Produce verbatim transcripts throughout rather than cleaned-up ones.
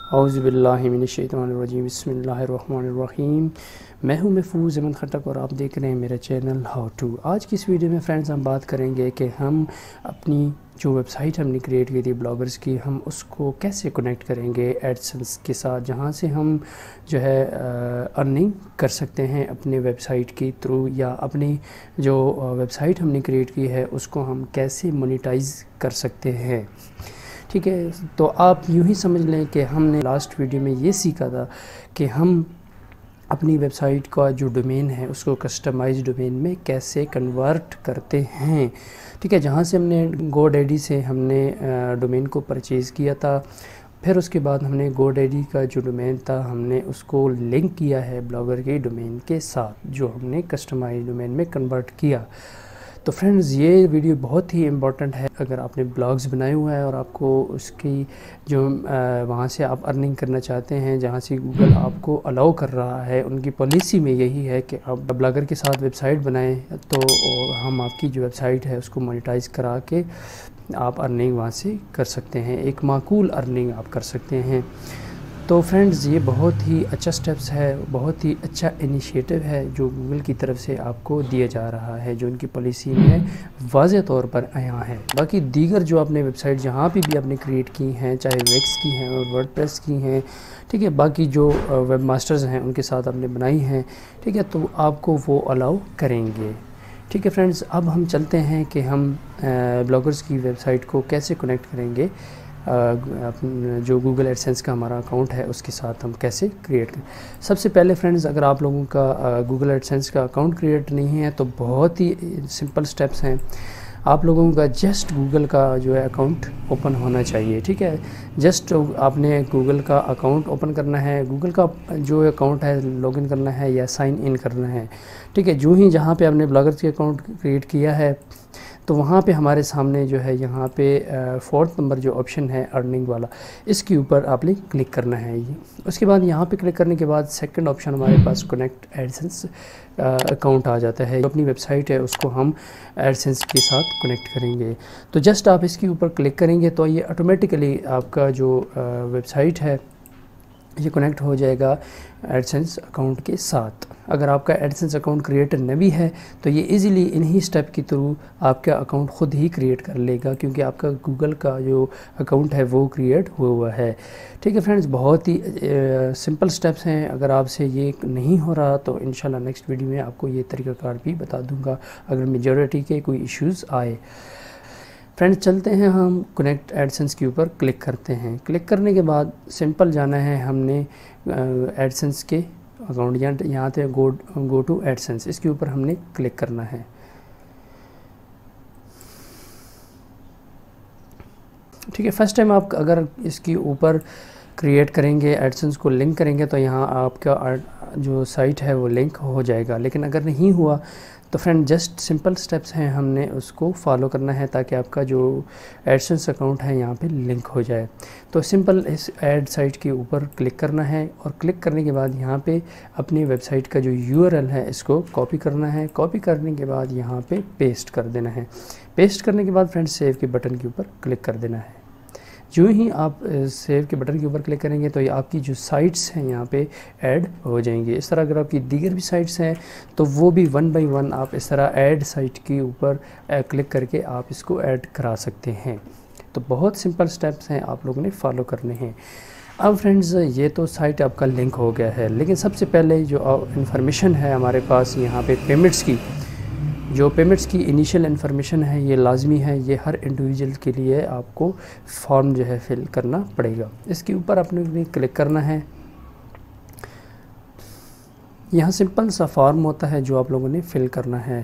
औज़ुबिल्लाहिमिनश्शैतानिर्रजीम बिस्मिल्लाहिर्रहमानिर्रहीम। मैं हूं महफूज़ अहमद खटक और आप देख रहे हैं मेरा चैनल हाउ टू। आज की इस वीडियो में फ्रेंड्स हम बात करेंगे कि हम अपनी जो वेबसाइट हमने क्रिएट की थी ब्लॉगर्स की, हम उसको कैसे कनेक्ट करेंगे एडसेंस के साथ, जहां से हम जो है अर्निंग कर सकते हैं अपने वेबसाइट के थ्रू, या अपनी जो वेबसाइट हमने क्रिएट की है उसको हम कैसे मोनेटाइज कर सकते हैं। ठीक है, तो आप यूँ ही समझ लें कि हमने लास्ट वीडियो में ये सीखा था कि हम अपनी वेबसाइट का जो डोमेन है उसको कस्टमाइज डोमेन में कैसे कन्वर्ट करते हैं। ठीक है, जहाँ से हमने गोडैडी से हमने डोमेन को परचेज़ किया था, फिर उसके बाद हमने गोडैडी का जो डोमेन था हमने उसको लिंक किया है ब्लॉगर के डोमेन के साथ, जो हमने कस्टमाइज डोमेन में कन्वर्ट किया। तो फ्रेंड्स, ये वीडियो बहुत ही इम्पॉर्टेंट है अगर आपने ब्लॉग्स बनाए हुए हैं और आपको उसकी जो वहाँ से आप अर्निंग करना चाहते हैं, जहाँ से गूगल आपको अलाउ कर रहा है। उनकी पॉलिसी में यही है कि आप ब्लॉगर के साथ वेबसाइट बनाएं तो हम आपकी जो वेबसाइट है उसको मोनेटाइज करा के आप अर्निंग वहाँ से कर सकते हैं, एक माकूल अर्निंग आप कर सकते हैं। तो फ्रेंड्स, ये बहुत ही अच्छा स्टेप्स है, बहुत ही अच्छा इनिशिएटिव है जो गूगल की तरफ से आपको दिया जा रहा है, जो उनकी पॉलिसी में वाज़े तौर पर आया है। बाकी दीगर जो आपने वेबसाइट जहाँ पे भी आपने क्रिएट की हैं, चाहे वेक्स की हैं और वर्डप्रेस की हैं, ठीक है, बाकी जो वेब मास्टर्स हैं उनके साथ आपने बनाई हैं, ठीक है, तो आपको वो अलाउ करेंगे। ठीक है फ्रेंड्स, अब हम चलते हैं कि हम ब्लॉगर्स की वेबसाइट को कैसे कनेक्ट करेंगे जो गूगल एडसेंस का हमारा अकाउंट है उसके साथ हम कैसे क्रिएट करें। सबसे पहले फ्रेंड्स, अगर आप लोगों का गूगल एडसेंस का अकाउंट क्रिएट नहीं है तो बहुत ही सिंपल स्टेप्स हैं। आप लोगों का जस्ट गूगल का जो है अकाउंट ओपन होना चाहिए। ठीक है, जस्ट आपने गूगल का अकाउंट ओपन करना है, गूगल का जो अकाउंट है लॉगिन करना है या साइन इन करना है। ठीक है, जो ही जहाँ पे आपने ब्लॉगर्स के अकाउंट क्रिएट किया है तो वहाँ पे हमारे सामने जो है यहाँ पे फोर्थ नंबर जो ऑप्शन है अर्निंग वाला, इसके ऊपर आपने क्लिक करना है। ये उसके बाद यहाँ पे क्लिक करने के बाद सेकंड ऑप्शन हमारे पास कनेक्ट एडसेंस अकाउंट आ जाता है। जो अपनी वेबसाइट है उसको हम एडसेंस के साथ कनेक्ट करेंगे। तो जस्ट आप इसके ऊपर क्लिक करेंगे तो ये ऑटोमेटिकली आपका जो वेबसाइट है ये कनेक्ट हो जाएगा एडसेंस अकाउंट के साथ। अगर आपका एडसेंस अकाउंट क्रिएटर न भी है तो ये इजीली इन्हीं स्टेप के थ्रू आपका अकाउंट ख़ुद ही क्रिएट कर लेगा, क्योंकि आपका गूगल का जो अकाउंट है वो क्रिएट हुआ हुआ है। ठीक है फ्रेंड्स, बहुत ही सिंपल स्टेप्स हैं। अगर आपसे ये नहीं हो रहा तो इंशाल्लाह नेक्स्ट वीडियो में आपको ये तरीक़ाकार भी बता दूँगा अगर मेजॉरिटी के कोई इश्यूज़ आए। फ्रेंड्स, चलते हैं हम कनेक्ट एडसेंस के ऊपर क्लिक करते हैं। क्लिक करने के बाद सिंपल जाना है हमने एडसेंस के अकाउंट, यहाँ यहाँ पे गो गो टू एडसेंस, इसके ऊपर हमने क्लिक करना है। ठीक है, फर्स्ट टाइम आप अगर इसके ऊपर क्रिएट करेंगे, एडसेंस को लिंक करेंगे तो यहाँ आपका जो साइट है वो लिंक हो जाएगा। लेकिन अगर नहीं हुआ तो फ्रेंड जस्ट सिंपल स्टेप्स हैं, हमने उसको फॉलो करना है ताकि आपका जो एडसेंस अकाउंट है यहाँ पे लिंक हो जाए। तो सिंपल इस ऐड साइट के ऊपर क्लिक करना है और क्लिक करने के बाद यहाँ पे अपनी वेबसाइट का जो यूआरएल है इसको कॉपी करना है। कॉपी करने के बाद यहाँ पे पेस्ट कर देना है। पेस्ट करने के बाद फ्रेंड सेव के बटन के ऊपर क्लिक कर देना है। जो ही आप सेव के बटन के ऊपर क्लिक करेंगे तो ये आपकी जो साइट्स हैं यहाँ पे ऐड हो जाएंगी। इस तरह अगर आपकी दीगर भी साइट्स हैं तो वो भी वन बाय वन आप इस तरह ऐड साइट के ऊपर क्लिक करके आप इसको ऐड करा सकते हैं। तो बहुत सिंपल स्टेप्स हैं, आप लोगों ने फॉलो करने हैं। अब फ्रेंड्स, ये तो साइट आपका लिंक हो गया है, लेकिन सबसे पहले जो इन्फॉर्मेशन है हमारे पास यहाँ पे पेमेंट्स की, जो पेमेंट्स की इनिशियल इन्फॉर्मेशन है ये लाजमी है, ये हर इंडिविजुअल के लिए आपको फॉर्म जो है फिल करना पड़ेगा। इसके ऊपर आपने क्लिक करना है। यहाँ सिंपल सा फॉर्म होता है जो आप लोगों ने फिल करना है।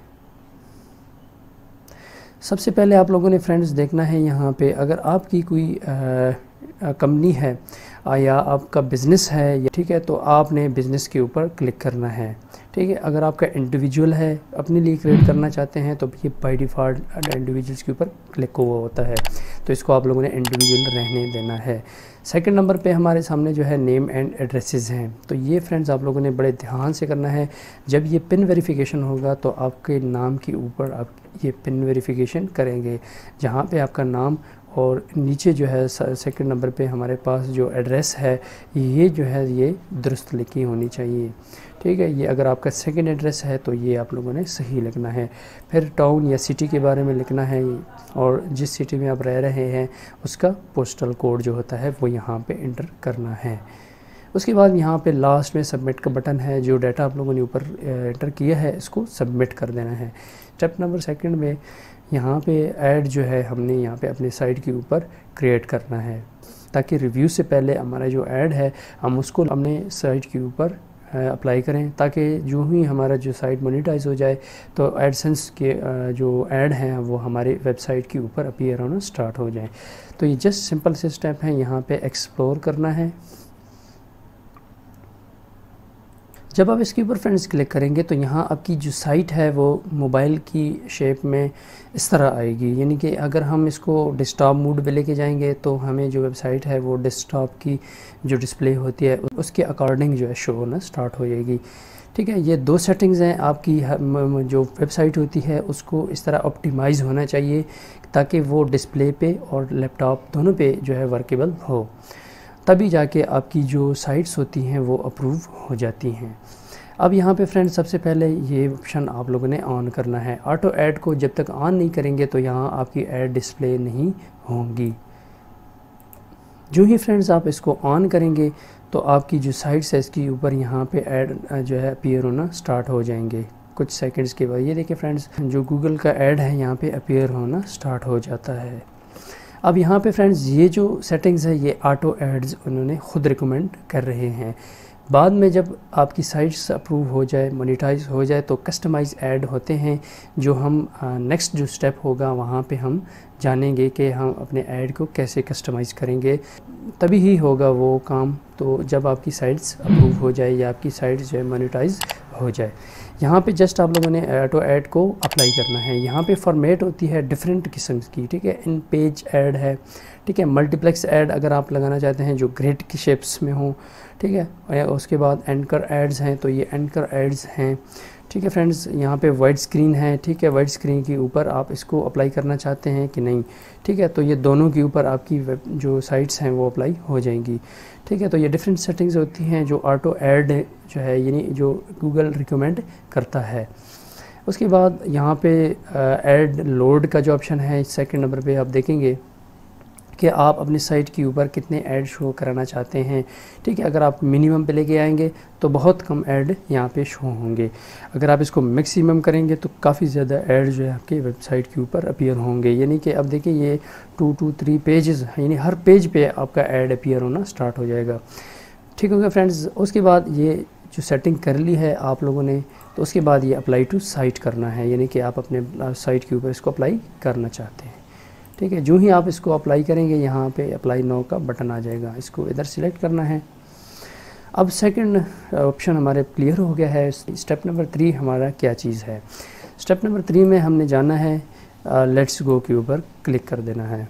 सबसे पहले आप लोगों ने फ्रेंड्स देखना है यहाँ पे, अगर आपकी कोई कंपनी है या आपका बिज़नेस है, ठीक है, तो आपने बिज़नेस के ऊपर क्लिक करना है। ठीक है, अगर आपका इंडिविजुअल है, अपने लिए क्रिएट करना चाहते हैं तो ये बाय डिफ़ॉल्ट इंडिविजुअल्स के ऊपर क्लिक हुआ होता है, तो इसको आप लोगों ने इंडिविजुअल रहने देना है। सेकंड नंबर पे हमारे सामने जो है नेम एंड एड्रेसेस हैं, तो ये फ्रेंड्स आप लोगों ने बड़े ध्यान से करना है। जब ये पिन वेरिफिकेशन होगा तो आपके नाम के ऊपर आप ये पिन वेरिफिकेशन करेंगे, जहाँ पे आपका नाम और नीचे जो है सेकंड नंबर पे हमारे पास जो एड्रेस है ये जो है ये दुरुस्त लिखी होनी चाहिए। ठीक है, ये अगर आपका सेकंड एड्रेस है तो ये आप लोगों ने सही लिखना है। फिर टाउन या सिटी के बारे में लिखना है और जिस सिटी में आप रह रहे हैं उसका पोस्टल कोड जो होता है वो यहाँ पे इंटर करना है। उसके बाद यहाँ पे लास्ट में सबमिट का बटन है, जो डाटा आप लोगों ने ऊपर इंटर किया है इसको सबमिट कर देना है। स्टेप नंबर सेकंड में यहाँ पे ऐड जो है हमने यहाँ पे अपने साइट के ऊपर क्रिएट करना है, ताकि रिव्यू से पहले हमारा जो ऐड है हम उसको अपने साइट के ऊपर अप्लाई करें, ताकि जो ही हमारा जो साइट मोनेटाइज हो जाए तो एडसेंस के जो ऐड हैं वो हमारे वेबसाइट के ऊपर अपीयर होना स्टार्ट हो जाए। तो ये जस्ट सिंपल से स्टेप हैं, यहाँ पे एक्सप्लोर करना है। जब आप इसके ऊपर फ्रेंड्स क्लिक करेंगे तो यहाँ आपकी जो साइट है वो मोबाइल की शेप में इस तरह आएगी, यानी कि अगर हम इसको डेस्कटॉप मोड पे लेके जाएंगे तो हमें जो वेबसाइट है वो डेस्कटॉप की जो डिस्प्ले होती है उसके अकॉर्डिंग जो है शो होना स्टार्ट हो जाएगी। ठीक है, ये दो सेटिंग्स हैं। आपकी जो वेबसाइट होती है उसको इस तरह ऑप्टिमाइज़ होना चाहिए ताकि वो डिस्प्ले पे और लैपटॉप दोनों पे जो है वर्केबल हो, तभी जाके आपकी जो साइट्स होती हैं वो अप्रूव हो जाती हैं। अब यहाँ पे फ्रेंड्स सबसे पहले ये ऑप्शन आप लोगों ने ऑन करना है। ऑटो ऐड को जब तक ऑन नहीं करेंगे तो यहाँ आपकी ऐड डिस्प्ले नहीं होंगी। जो ही फ्रेंड्स आप इसको ऑन करेंगे तो आपकी जो साइट्स है इसके ऊपर यहाँ पे ऐड जो है अपीयर होना स्टार्ट हो जाएंगे कुछ सेकंड्स के बाद। ये देखिए फ्रेंड्स, जो गूगल का ऐड है यहाँ पे अपीयर होना स्टार्ट हो जाता है। अब यहाँ पे फ्रेंड्स ये जो सेटिंग्स है ये ऑटो एड्स उन्होंने ख़ुद रिकमेंड कर रहे हैं। बाद में जब आपकी साइट्स अप्रूव हो जाए, मोनेटाइज हो जाए तो कस्टमाइज ऐड होते हैं, जो हम नेक्स्ट जो स्टेप होगा वहाँ पे हम जानेंगे कि हम अपने ऐड को कैसे कस्टमाइज़ करेंगे, तभी ही होगा वो काम। तो जब आपकी साइट्स अप्रूव हो जाए या आपकी साइट्स जो है मोनेटाइज हो जाए, यहाँ पे जस्ट आप लोगों ने ऑटो ऐड को अप्लाई करना है। यहाँ पे फॉर्मेट होती है डिफरेंट किस्म की, ठीक है। इन पेज ऐड है, ठीक है। मल्टीप्लेक्स ऐड अगर आप लगाना चाहते हैं जो ग्रिड की शेप्स में हो, ठीक है। उसके बाद एंकर एड्स हैं तो ये एंकर एड्स हैं, ठीक है फ्रेंड्स। यहाँ पे वाइड स्क्रीन है, ठीक है। वाइड स्क्रीन के ऊपर आप इसको अप्लाई करना चाहते हैं कि नहीं, ठीक है। तो ये दोनों के ऊपर आपकी वेब जो साइट्स हैं वो अप्लाई हो जाएंगी, ठीक है। तो ये डिफरेंट सेटिंग्स होती हैं जो ऑटो ऐड जो है यानी जो गूगल रिकमेंड करता है। उसके बाद यहाँ पे ऐड लोड का जो ऑप्शन है सेकंड नंबर पे आप देखेंगे कि आप अपनी साइट के ऊपर कितने ऐड शो कराना चाहते हैं, ठीक है। अगर आप मिनिमम पे लेके आएंगे तो बहुत कम ऐड यहाँ पे शो होंगे। अगर आप इसको मैक्सिमम करेंगे तो काफ़ी ज़्यादा ऐड जो है आपके वेबसाइट के ऊपर अपीयर होंगे। यानी कि अब देखिए ये टू टू थ्री पेजेस यानी हर पेज पे आपका ऐड अपीयर होना स्टार्ट हो जाएगा, ठीक होगा फ्रेंड्स। उसके बाद ये जो सेटिंग कर ली है आप लोगों ने, तो उसके बाद ये अप्लाई टू साइट करना है, यानी कि आप अपने साइट के ऊपर इसको अप्लाई करना चाहते हैं, ठीक है। जो ही आप इसको अप्लाई करेंगे यहाँ पे अप्लाई नाउ का बटन आ जाएगा, इसको इधर सिलेक्ट करना है। अब सेकंड ऑप्शन हमारे क्लियर हो गया है। स्टेप नंबर थ्री हमारा क्या चीज़ है। स्टेप नंबर थ्री में हमने जाना है लेट्स गो के ऊपर क्लिक कर देना है।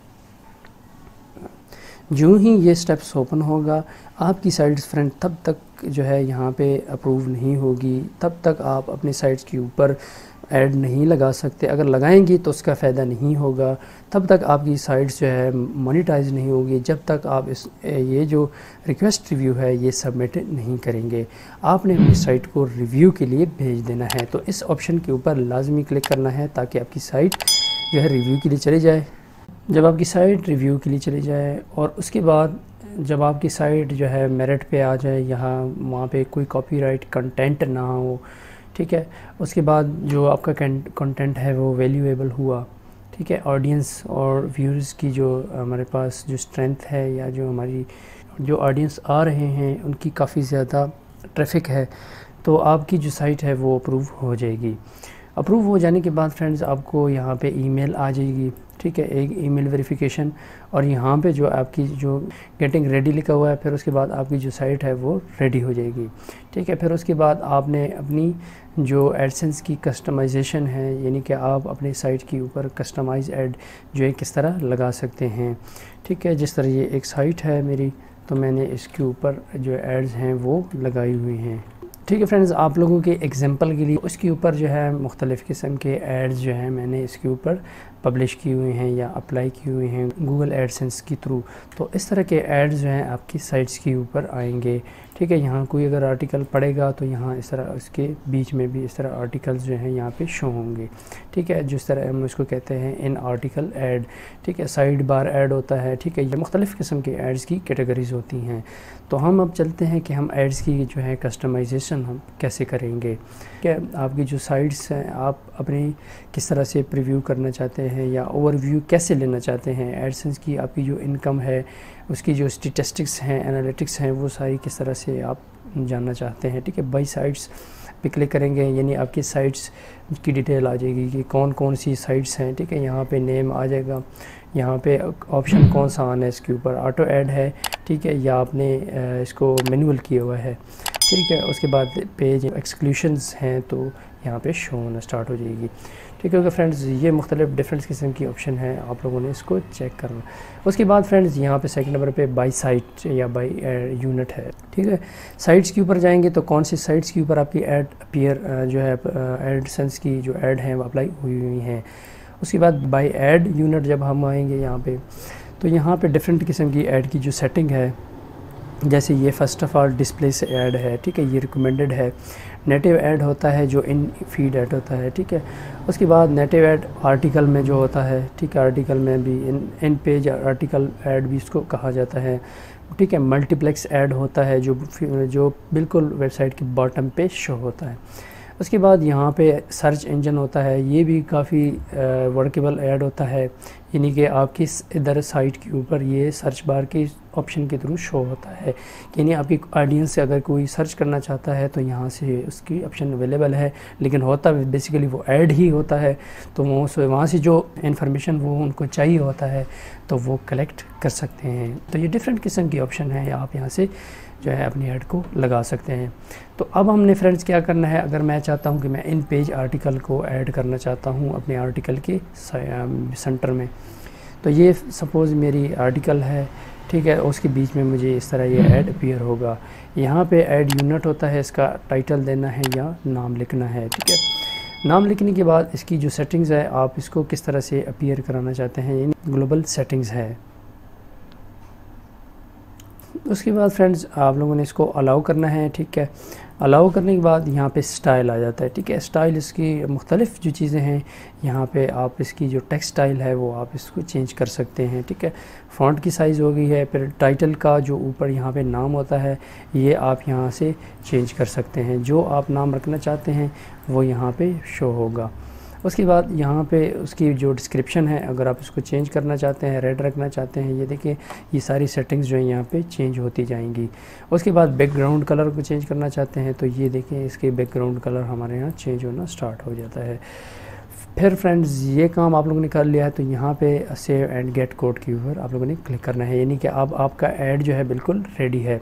जो ही ये स्टेप्स ओपन होगा आपकी साइट्स फ्रेंड तब तक जो है यहाँ पे अप्रूव नहीं होगी, तब तक आप अपनी साइट्स के ऊपर ऐड नहीं लगा सकते। अगर लगाएंगी तो उसका फ़ायदा नहीं होगा, तब तक आपकी साइट्स जो है मोनेटाइज नहीं होगी जब तक आप इस ये जो रिक्वेस्ट रिव्यू है ये सबमिट नहीं करेंगे। आपने अपनी साइट को रिव्यू के लिए भेज देना है, तो इस ऑप्शन के ऊपर लाजमी क्लिक करना है ताकि आपकी साइट जो है रिव्यू के लिए चली जाए। जब आपकी साइट रिव्यू के लिए चली जाए और उसके बाद जब आपकी साइट जो है मेरिट पे आ जाए, यहाँ वहाँ पे कोई कॉपीराइट कंटेंट ना हो, ठीक है। उसके बाद जो आपका कंटेंट है वो वैल्यूएबल हुआ, ठीक है। ऑडियंस और व्यूज़ की जो हमारे पास जो स्ट्रेंथ है या जो हमारी जो ऑडियंस आ रहे हैं उनकी काफ़ी ज़्यादा ट्रैफिक है, तो आपकी जो साइट है वो अप्रूव हो जाएगी। अप्रूव हो जाने के बाद फ्रेंड्स आपको यहाँ पे ईमेल आ जाएगी, ठीक है, एक ईमेल वेरिफिकेशन, और यहाँ पे जो आपकी जो गेटिंग रेडी लिखा हुआ है, फिर उसके बाद आपकी जो साइट है वो रेडी हो जाएगी, ठीक है। फिर उसके बाद आपने अपनी जो एडसेंस की कस्टमाइजेशन है, यानी कि आप अपनी साइट के ऊपर कस्टमाइज ऐड जो है किस तरह लगा सकते हैं, ठीक है। जिस तरह ये एक साइट है मेरी, तो मैंने इसके ऊपर जो एड्स हैं वो लगाई हुई हैं, ठीक है फ्रेंड्स, आप लोगों के एग्जांपल के लिए उसके ऊपर जो है मुख्तलिफ़ किस्म के एड्स जो हैं मैंने इसके ऊपर पब्लिश किए हुए हैं या अप्लाई किए हुए हैं गूगल एडसेंस के थ्रू। तो इस तरह के एड्स जो हैं आपकी साइट्स के ऊपर आएंगे। ठीक है, यहाँ कोई अगर आर्टिकल पढ़ेगा तो यहाँ इस तरह उसके बीच में भी इस तरह आर्टिकल्स जो हैं यहाँ पे शो होंगे। ठीक है, जिस तरह हम इसको कहते हैं इन आर्टिकल ऐड। ठीक है, साइड बार ऐड होता है। ठीक है, ये मुख्तलिफ़ किस्म के एड्स की कैटेगरीज़ होती हैं। तो हम अब चलते हैं कि हम एड्स की जो है कस्टमाइजेशन हम कैसे करेंगे। क्या आपकी जो साइट्स हैं आप अपनी किस तरह से प्रीव्यू करना चाहते हैं या ओवरव्यू कैसे लेना चाहते हैं, एडसेंस की आपकी जो इनकम है उसकी जो स्टेटिस्टिक्स हैं, एनालिटिक्स हैं, वो सारी किस तरह से आप जानना चाहते हैं। ठीक है, बाई साइट्स पे क्लिक करेंगे यानी आपकी साइट्स की डिटेल आ जाएगी कि कौन कौन सी साइट्स हैं। ठीक है, यहाँ पे नेम आ जाएगा, यहाँ पे ऑप्शन कौन सा आना है इसके ऊपर, ऑटो ऐड है। ठीक है, या आपने इसको मैनुअल किया हुआ है। ठीक है, उसके बाद पेज एक्सक्लूशंस हैं तो यहाँ पे शो होना स्टार्ट हो जाएगी। ठीक है ओके फ्रेंड्स, ये मुख्तलिफ डिफरेंट किस्म की ऑप्शन है, आप लोगों ने इसको चेक करना। उसके बाद फ्रेंड्स यहाँ पे सेकंड नंबर पे बाई साइट या बाई यूनिट है। ठीक है, साइट्स के ऊपर जाएंगे तो कौन सी साइट्स के ऊपर आपकी ऐड अपीयर जो है एडसेंस की जो ऐड हैं वो अप्लाई हुई हुई हैं। उसके बाद बाई ऐड यूनिट जब हम आएंगे यहाँ पे तो यहाँ पे डिफरेंट किस्म की ऐड की जो सेटिंग है, जैसे ये फ़र्स्ट ऑफ़ ऑल डिस्प्ले से ऐड है। ठीक है, ये रिकमेंडेड है। नेटिव ऐड होता है जो इन फीड ऐड होता है। ठीक है, उसके बाद नेटिव ऐड आर्टिकल में जो होता है। ठीक है, आर्टिकल में भी in in page article ad भी इसको कहा जाता है। ठीक है, मल्टीप्लेक्स ऐड होता है जो जो बिल्कुल वेबसाइट के बॉटम पे शो होता है। उसके बाद यहाँ पे सर्च इंजन होता है, ये भी काफ़ी वर्केबल ऐड होता है, यानी कि आपकी इधर साइट के ऊपर ये सर्च बार के ऑप्शन के थ्रू शो होता है। यानी आपकी ऑडियंस से अगर कोई सर्च करना चाहता है तो यहाँ से उसकी ऑप्शन अवेलेबल है, लेकिन होता बेसिकली वो ऐड ही होता है। तो वो वहाँ से जो इन्फॉर्मेशन वो उनको चाहिए होता है तो वो कलेक्ट कर सकते हैं। तो ये डिफरेंट किस्म की ऑप्शन है, आप यहाँ से जो है अपनी ऐड को लगा सकते हैं। तो अब हमने फ्रेंड्स क्या करना है, अगर मैं चाहता हूँ कि मैं इन पेज आर्टिकल को ऐड करना चाहता हूँ अपने आर्टिकल के सेंटर में, तो ये सपोज़ मेरी आर्टिकल है। ठीक है, उसके बीच में मुझे इस तरह ये ऐड अपीयर होगा। यहाँ पे ऐड यूनिट होता है, इसका टाइटल देना है या नाम लिखना है। ठीक है, नाम लिखने के बाद इसकी जो सेटिंग्स है आप इसको किस तरह से अपीयर कराना चाहते हैं, यानी ग्लोबल सेटिंग्स है। उसके बाद फ्रेंड्स आप लोगों ने इसको अलाउ करना है। ठीक है, अलाउ करने के बाद यहाँ पे स्टाइल आ जाता है। ठीक है, स्टाइल इसकी मुख्तलिफ़ जो चीज़ें हैं, यहाँ पे आप इसकी जो टेक्स्ट स्टाइल है वो आप इसको चेंज कर सकते हैं। ठीक है, फ़ॉन्ट की साइज़ हो गई है, फिर टाइटल का जो ऊपर यहाँ पे नाम होता है ये आप यहाँ से चेंज कर सकते हैं। जो आप नाम रखना चाहते हैं वो यहाँ पे शो होगा। उसके बाद यहाँ पे उसकी जो डिस्क्रिप्शन है अगर आप उसको चेंज करना चाहते हैं, रेड रखना चाहते हैं, ये देखिए ये सारी सेटिंग्स जो है यहाँ पे चेंज होती जाएंगी। उसके बाद बैकग्राउंड कलर को चेंज करना चाहते हैं तो ये देखिए इसके बैकग्राउंड कलर हमारे यहाँ चेंज होना स्टार्ट हो जाता है। फिर फ्रेंड्स ये काम आप लोगों ने कर लिया है तो यहाँ पे सेव एंड गेट कोड के ऊपर आप लोगों ने क्लिक करना है, यानी कि अब आपका ऐड जो है बिल्कुल रेडी है।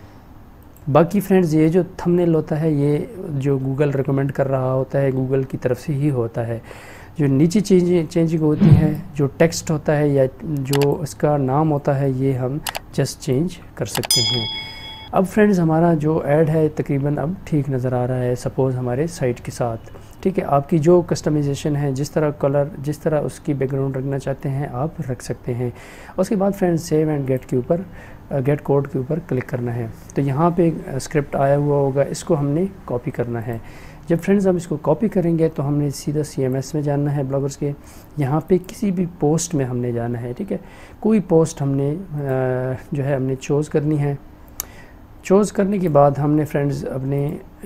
बाकी फ्रेंड्स ये जो थंबनेल होता है ये जो गूगल रिकमेंड कर रहा होता है, गूगल की तरफ से ही होता है। जो नीचे चेंज चेंजिंग होती है, जो टेक्स्ट होता है या जो इसका नाम होता है, ये हम जस्ट चेंज कर सकते हैं। अब फ्रेंड्स हमारा जो ऐड है तकरीबन अब ठीक नज़र आ रहा है सपोज़ हमारे साइट के साथ। ठीक है, आपकी जो कस्टमाइजेशन है, जिस तरह कलर, जिस तरह उसकी बैकग्राउंड रखना चाहते हैं आप रख सकते हैं। उसके बाद फ्रेंड्स सेव एंड गेट के ऊपर गेट कोड के ऊपर क्लिक करना है। तो यहाँ पे स्क्रिप्ट आया हुआ होगा, इसको हमने कॉपी करना है। जब फ्रेंड्स हम इसको कॉपी करेंगे तो हमने सीधा सी एम एस में जाना है ब्लॉगर्स के, यहाँ पे किसी भी पोस्ट में हमने जाना है। ठीक है, कोई पोस्ट हमने जो है हमने चूज़ करनी है। चूज़ करने के बाद हमने फ्रेंड्स अपने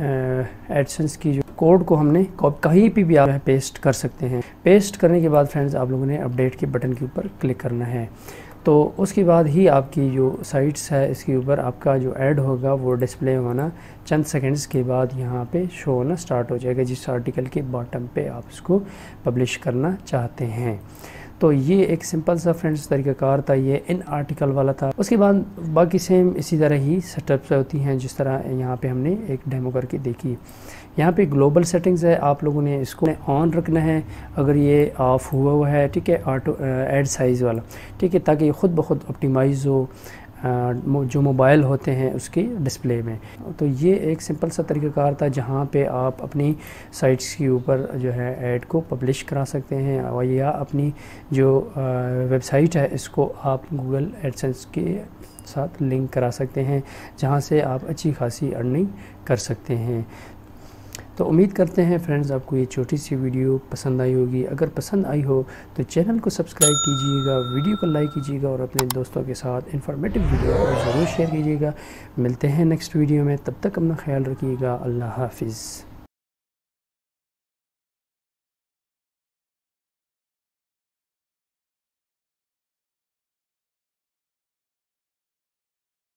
एडसेंस की जो कोड को हमने कहीं पे भी आप पेस्ट कर सकते हैं। पेस्ट करने के बाद फ्रेंड्स आप लोगों ने अपडेट के बटन के ऊपर क्लिक करना है। तो उसके बाद ही आपकी जो साइट्स है इसके ऊपर आपका जो ऐड होगा वो डिस्प्ले होना चंद सेकंड्स के बाद यहाँ पे शो होना स्टार्ट हो जाएगा, जिस आर्टिकल के बॉटम पे आप इसको पब्लिश करना चाहते हैं। तो ये एक सिंपल सा फ्रेंड्स तरीक़ाकार था, ये इन आर्टिकल वाला था। उसके बाद बाकी सेम इसी तरह ही सेटअप्स होती हैं जिस तरह यहाँ पे हमने एक डेमो करके देखी। यहाँ पे ग्लोबल सेटिंग्स है, आप लोगों ने इसको ऑन रखना है अगर ये ऑफ हुआ हुआ है। ठीक है, ऑटो ऐड साइज़ वाला। ठीक है, ताकि ये ख़ुद ब खुद ऑप्टिमाइज़ हो जो मोबाइल होते हैं उसके डिस्प्ले में। तो ये एक सिंपल सा तरीक़ाकार था जहाँ पे आप अपनी साइट्स के ऊपर जो है ऐड को पब्लिश करा सकते हैं, और या अपनी जो वेबसाइट है इसको आप गूगल एडसेंस के साथ लिंक करा सकते हैं, जहाँ से आप अच्छी खासी अर्निंग कर सकते हैं। तो उम्मीद करते हैं फ्रेंड्स आपको ये छोटी सी वीडियो पसंद आई होगी। अगर पसंद आई हो तो चैनल को सब्सक्राइब कीजिएगा, वीडियो को लाइक कीजिएगा और अपने दोस्तों के साथ इंफॉर्मेटिव वीडियो को ज़रूर शेयर कीजिएगा। मिलते हैं नेक्स्ट वीडियो में, तब तक अपना ख्याल रखिएगा। अल्लाह हाफिज़।